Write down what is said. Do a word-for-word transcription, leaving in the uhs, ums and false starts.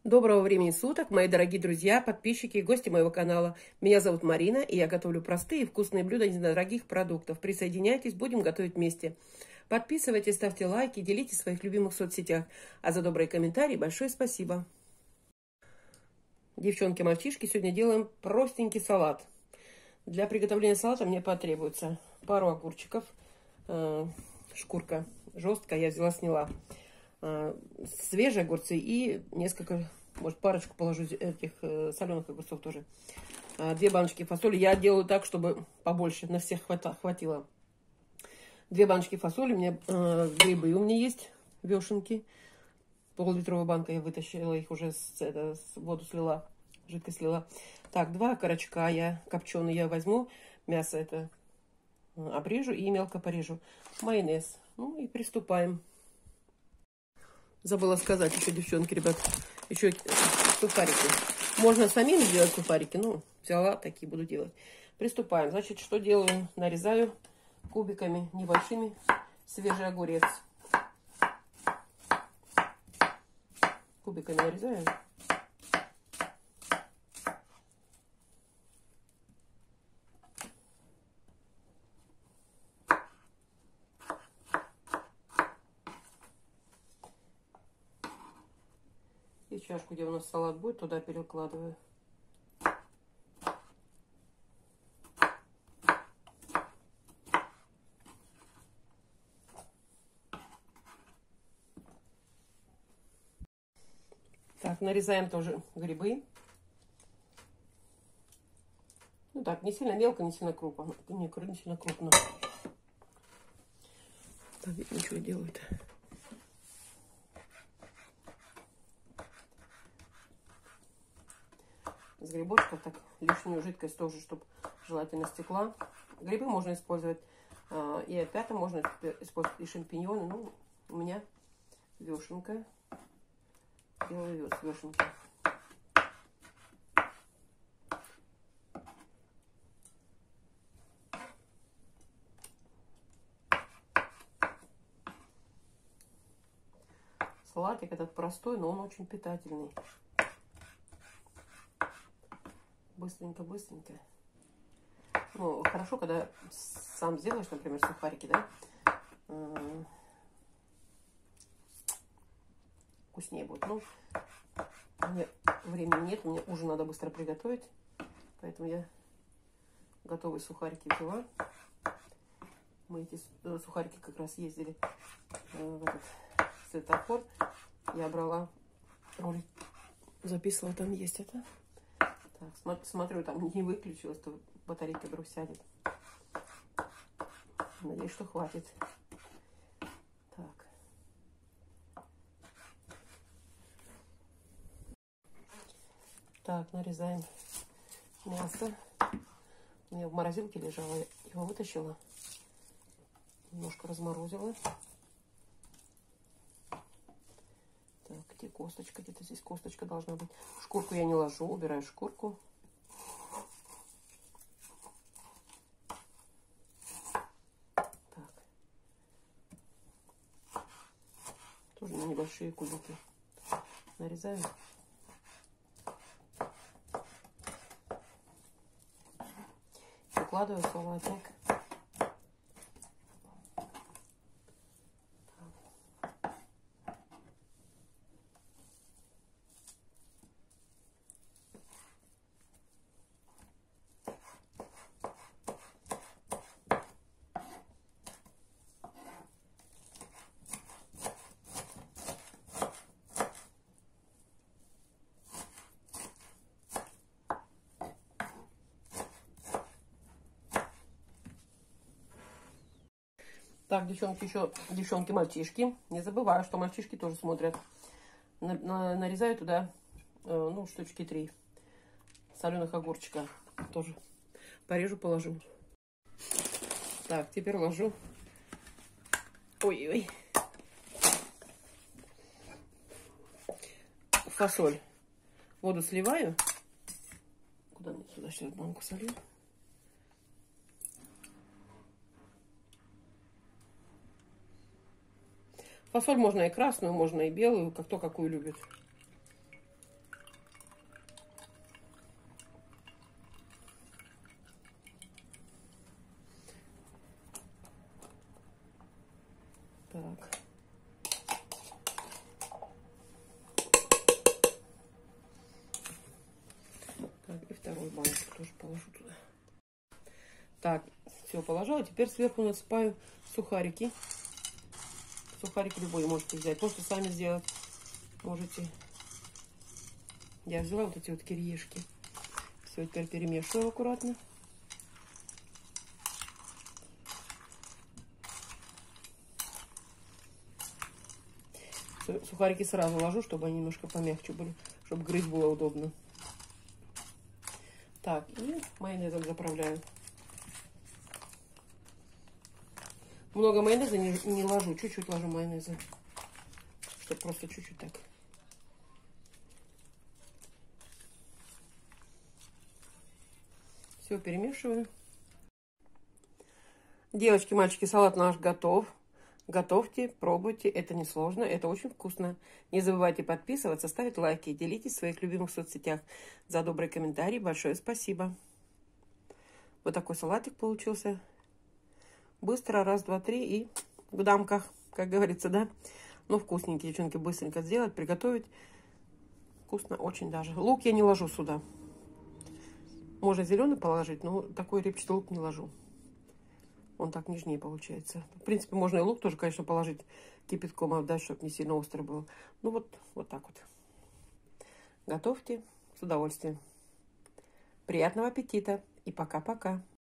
Доброго времени суток, мои дорогие друзья, подписчики и гости моего канала. Меня зовут Марина, и я готовлю простые и вкусные блюда из недорогих продуктов. Присоединяйтесь, будем готовить вместе. Подписывайтесь, ставьте лайки, делитесь в своих любимых соцсетях. А за добрые комментарии большое спасибо. Девчонки, мальчишки, сегодня делаем простенький салат. Для приготовления салата мне потребуется пару огурчиков, шкурка жесткая, я взяла, сняла. Свежие огурцы и несколько, может, парочку положу этих э, соленых огурцов тоже. А, две баночки фасоли. Я делаю так, чтобы побольше, на всех хвата, хватило. Две баночки фасоли. У меня э, грибы у меня есть, вешенки. Пол-литровая банка, я вытащила их уже, с, это, с воду слила, жидкость слила. Так, два окорочка я копченые я возьму. Мясо это обрежу и мелко порежу. Майонез. Ну и приступаем. Забыла сказать еще, девчонки, ребят, еще сухарики. Можно самим сделать сухарики, ну, взяла, такие буду делать. Приступаем. Значит, что делаю? Нарезаю кубиками небольшими свежий огурец. Кубиками нарезаю. И чашку, где у нас салат будет, туда перекладываю. Так, нарезаем тоже грибы. Ну так, не сильно мелко, не сильно крупно. Не, не сильно крупно. Так, видно, что делают. С грибочков так лишнюю жидкость тоже, чтобы желательно стекла. Грибы можно использовать э, и опята, можно использовать и шампиньоны. Ну, у меня вешенка. Делаю с вешенки. Салатик этот простой, но он очень питательный. Быстренько-быстренько. Ну, хорошо, когда сам сделаешь, например, сухарики, да? Вкуснее будет. Ну, у меня времени нет, мне ужин надо быстро приготовить. Поэтому я готовые сухарики взяла. Мы эти сухарики как раз ездили в этот светофор. Я брала ролик, записывала, там есть это. Так, смотрю, там не выключилось, то батарейка вдруг сядет. Надеюсь, что хватит. Так. Так, нарезаем мясо. У меня в морозилке лежало, я его вытащила. Немножко разморозила. Так, где косточка? Где-то здесь косточка должна быть. Шкурку я не ложу, убираю шкурку. Так. Тоже на небольшие кубики нарезаю. Выкладываю салатник. Так, девчонки, еще девчонки-мальчишки. Не забываю, что мальчишки тоже смотрят. На, на, нарезаю туда, э, ну, штучки три соленых огурчика. Тоже порежу, положу. Так, теперь ложу. Ой-ой. Фасоль. Воду сливаю. Куда мне сюда сейчас банку солью? Фасоль можно и красную, можно и белую, как кто какую любит. Так. Так, и второй баночку тоже положу туда. Так, все положила. Теперь сверху насыпаю сухарики. Сухарик любой можете взять. Можете сами сделать. Можете. Я взяла вот эти вот кириешки. Все, теперь перемешиваю аккуратно. Сухарики сразу ложу, чтобы они немножко помягче были, чтобы грызть было удобно. Так, и майонезом заправляю. Много майонеза не, не ложу, чуть-чуть ложу майонеза, чтобы просто чуть-чуть так. Все, перемешиваю. Девочки, мальчики, салат наш готов. Готовьте, пробуйте, это несложно, это очень вкусно. Не забывайте подписываться, ставить лайки, делитесь в своих любимых соцсетях. За добрый комментарий большое спасибо. Вот такой салатик получился. Быстро, раз, два, три и в дамках, как говорится, да? Ну, вкусненькие, девчонки, быстренько сделать, приготовить. Вкусно очень даже. Лук я не ложу сюда. Можно зеленый положить, но такой репчатый лук не ложу. Он так нежнее получается. В принципе, можно и лук тоже, конечно, положить кипятком, отдать, чтобы не сильно острый был. Ну, вот, вот так вот. Готовьте с удовольствием. Приятного аппетита и пока-пока.